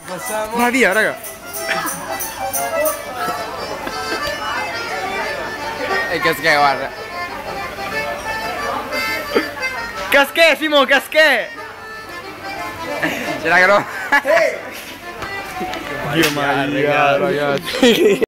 Va via, raga. E Casché, guarda. Casché, Simo, casché. C'è la Dio Maria, ragazzi.